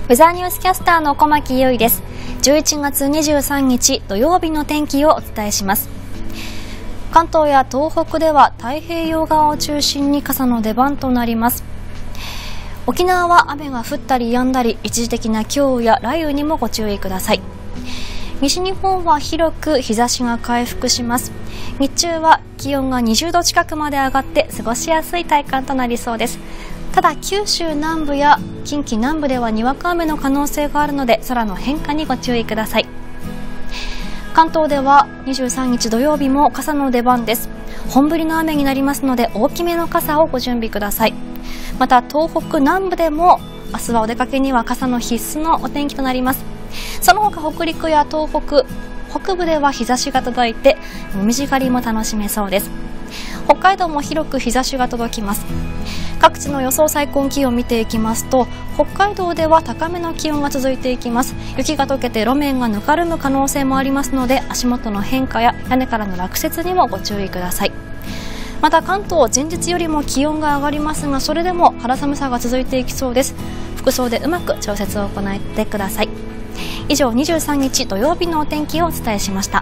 ウェザーニュースキャスターの小牧優衣です。11月23日土曜日の天気をお伝えします。関東や東北では太平洋側を中心に傘の出番となります。沖縄は雨が降ったり止んだり、一時的な強雨や雷雨にもご注意ください。西日本は広く日差しが回復します。日中は気温が20度近くまで上がって過ごしやすい体感となりそうです。ただ九州南部や近畿南部ではにわか雨の可能性があるので、空の変化にご注意ください。関東では23日土曜日も傘の出番です。本降りの雨になりますので、大きめの傘をご準備ください。また東北南部でも明日はお出かけには傘の必須のお天気となります。その他北陸や東北北部では日差しが届いて紅葉狩りも楽しめそうです。北海道も広く日差しが届きます。各地の予想最高気温を見ていきますと、北海道では高めの気温が続いていきます。雪が溶けて路面がぬかるむ可能性もありますので、足元の変化や屋根からの落雪にもご注意ください。また関東、前日よりも気温が上がりますが、それでも肌寒さが続いていきそうです。服装でうまく調節を行ってください。以上、23日土曜日のお天気をお伝えしました。